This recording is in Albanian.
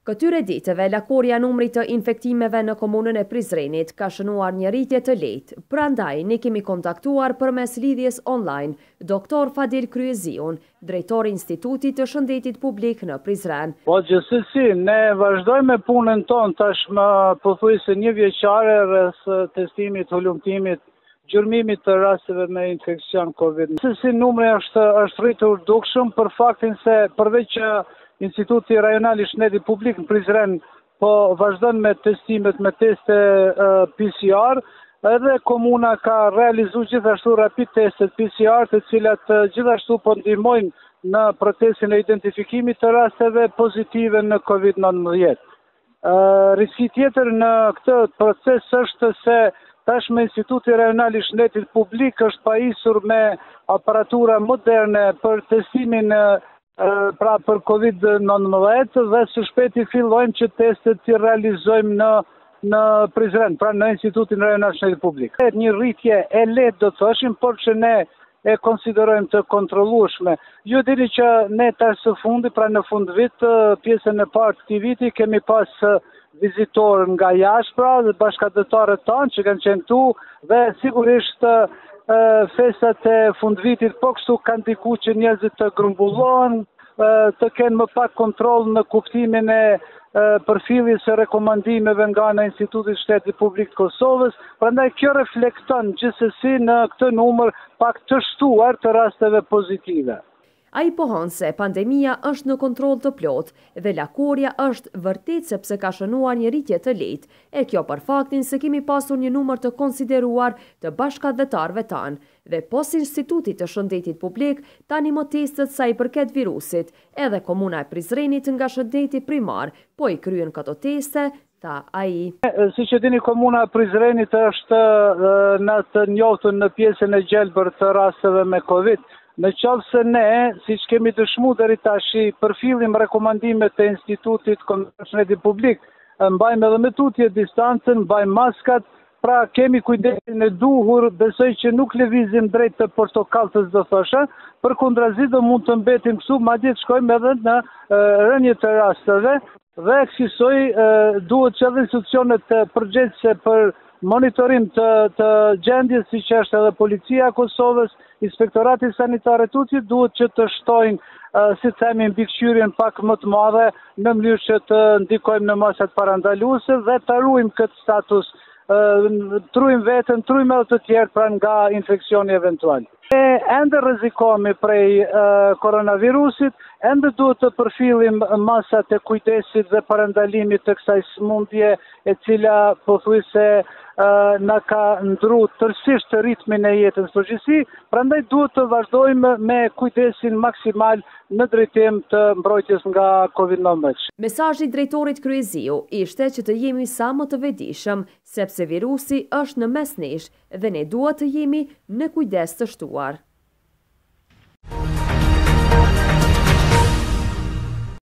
Këtyre ditëve, lakorja numrit të infektimeve në komunën e Prizrenit ka shënuar një rritje të lehtë. Prandaj, ne kemi kontaktuar përmes lidhjes online Dr. Fadil Kryeziun, drejtori i Institutit të Shëndetit Publik në Prizren. Po gjithsesi, ne vazhdojmë me punën tonë tashmë pothuajse një vjeçare rreth testimit, hulumtimit, gjurmimit të rasteve me infekcion COVID. Si numri është rritur dukshëm për faktin se përveç që Instituti Rajonal i Shëndetit Publik në Prizren po vazhdon me testimet me teste PCR, edhe komuna ka realizuar gjithashtu rapid testet PCR, të cilat gjithashtu po ndihmojnë në procesin e identifikimit të rasteve pozitive në COVID-19. Riski tjetër në këtë proces është se tashmë Instituti Rajonal i Shëndetit Publik është pajisur me aparatura moderne për testimin për COVID-19 dhe së shpejti fillojmë që testet të realizojmë në Prizren, pra në Institutin Rajonal Shëndetit Publik. Një rritje e lehtë do të thoshim, por që ne e konsiderojmë të kontrollueshme. Ju dini që ne tash së fundi, pra në fund vit, pjesën e parë të këtij viti kemi pas vizitorë nga jashtë, pra dhe bashkëdhëtarët tanë që kanë qenë këtu dhe sigurisht festat e fundvitit po kështu kanë ndikuar që njerëzit të grumbullohen, të kenë më pak kontroll në kuptimin e përfilljes së rekomandimeve nga ana e Institutit Shtetit Publik të Kosovës, prandaj kjo reflekton gjithsesi në këtë numër pak të shtuar të rasteve pozitive. Ai pohon se pandemia është në kontroll të plotë dhe lakorja është vërtet sepse ka shënuar një rritje të lehtë, e kjo për faktin se kemi pasur një numër të konsideruar të bashkëdhëtarëve tanë dhe pos Institutit të Shëndetit Publik tani më testet sa i përket virusit, edhe komuna e Prizrenit nga shëndeti primar, po i kryen këto teste, tha ai. Siç e dini, komuna e Prizrenit është në të njoftun në pjesën e gjelbër të rasteve me Covid. Në qoftë se ne, siç kemi dëshmuar deri tash, përfillim rekomandimet e Institutit të Shëndetit Publik, mbajmë edhe me tutje distancën, mbajmë maskat, pra kemi kujdesin e duhur, besoj që nuk lëvizim drejt të portokallës do thosha, përkundrazi do mund të mbetim këtu, madje të shkojmë edhe në rënje të rasteve dhe kësaj duhet që edhe institucionet përgjegjëse për monitorim të gjendjes, siç është edhe Policia e Kosovës, Inspektorati Sanitar e Tutit, duhet që të shtojnë si themi mbikëqyrjen pak më të madhe në mënyrë që të ndikojmë në masat parandaluese dhe të ruajmë këtë status, trujmë veten, trujmë edhe të tjerë pra nga infeksioni eventual. Ende rrezikohemi prej koronavirusit, ende duhet të përfillim masat e kujdesit dhe parandalimit të kësaj sëmundje e cila pothuajse na ka ndru tërësisht të ritmin e jetës së përgjithësi, prandaj duhet të vazhdojmë me kujdesin maksimal në drejtim të mbrojtjes nga COVID-19. Mesazhi i drejtorit Kryeziu ishte që të jemi sa më të vetëdijshëm, sepse virusi është në mes nesh dhe ne duhet të jemi në kujdes të shtuar.